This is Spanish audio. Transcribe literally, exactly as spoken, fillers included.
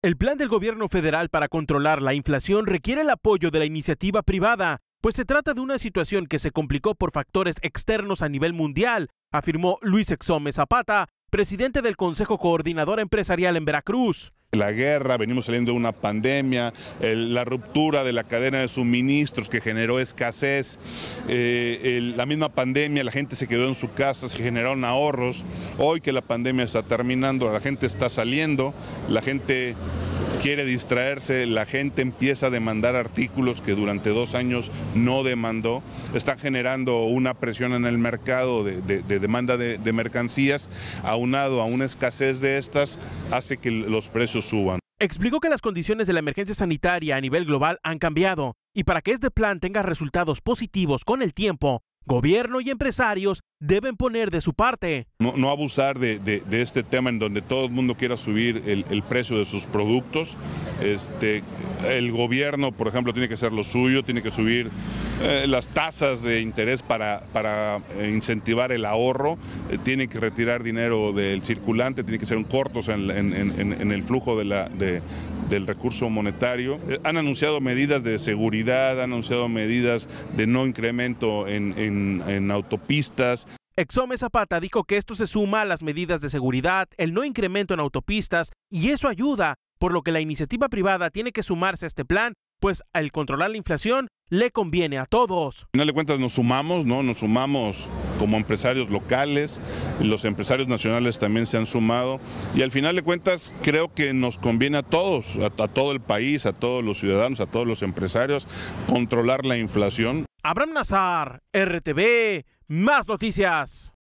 El plan del gobierno federal para controlar la inflación requiere el apoyo de la iniciativa privada, pues se trata de una situación que se complicó por factores externos a nivel mundial, afirmó Luis Exome Zapata, presidente del Consejo Coordinador Empresarial en Veracruz. La guerra, venimos saliendo de una pandemia, el, la ruptura de la cadena de suministros que generó escasez, eh, el, la misma pandemia, la gente se quedó en su casa, se generaron ahorros. Hoy que la pandemia está terminando, la gente está saliendo, la gente quiere distraerse, la gente empieza a demandar artículos que durante dos años no demandó, están generando una presión en el mercado de, de, de demanda de, de mercancías, aunado a una escasez de estas, hace que los precios suban. Explicó que las condiciones de la emergencia sanitaria a nivel global han cambiado y para que este plan tenga resultados positivos con el tiempo, gobierno y empresarios deben poner de su parte. No, no abusar de, de, de este tema en donde todo el mundo quiera subir el, el precio de sus productos. Este, el gobierno, por ejemplo, tiene que hacer lo suyo, tiene que subir eh, las tasas de interés para, para incentivar el ahorro, eh, tiene que retirar dinero del circulante, tiene que hacer un cortos en, en, en, en el flujo de la, de, del recurso monetario. Eh, han anunciado medidas de seguridad, han anunciado medidas de no incremento en, en, en autopistas. Exome Zapata dijo que esto se suma a las medidas de seguridad, el no incremento en autopistas, y eso ayuda, por lo que la iniciativa privada tiene que sumarse a este plan, pues al controlar la inflación le conviene a todos. Al final de cuentas nos sumamos, ¿no? Nos sumamos como empresarios locales, los empresarios nacionales también se han sumado y al final de cuentas creo que nos conviene a todos, a, a todo el país, a todos los ciudadanos, a todos los empresarios, controlar la inflación. Abraham Nazar, R T V, más noticias.